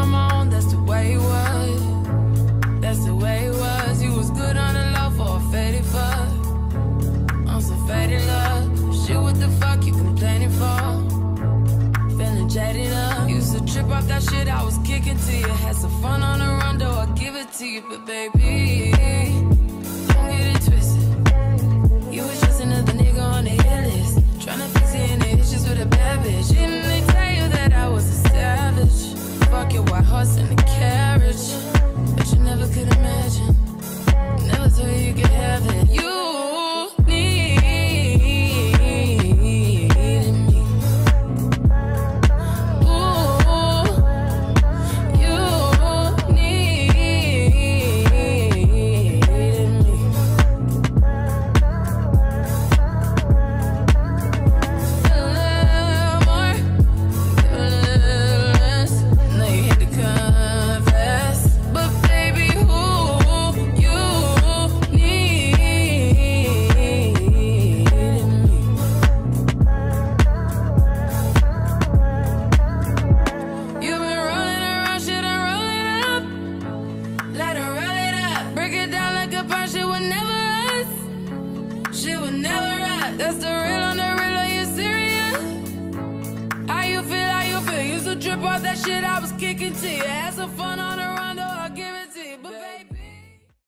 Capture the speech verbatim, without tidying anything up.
on my own, that's the way it was. That's the way it was. You was good on the low for a faded fuck. On some faded love. Shit, what the fuck you complaining for? Feeling jaded up. Used to trip off that shit I was kicking to you. Had some fun on the run, though I give it to you. But baby, don't get it twisted. You was just another nigga on the hit list. Tryna fix any issues with a bad bitch. Didn't they tell you that I was a savage? Fuck your white horse in the carriage. But you never could imagine. Never thought you could have it. You that shit I was kicking to you. Had some fun on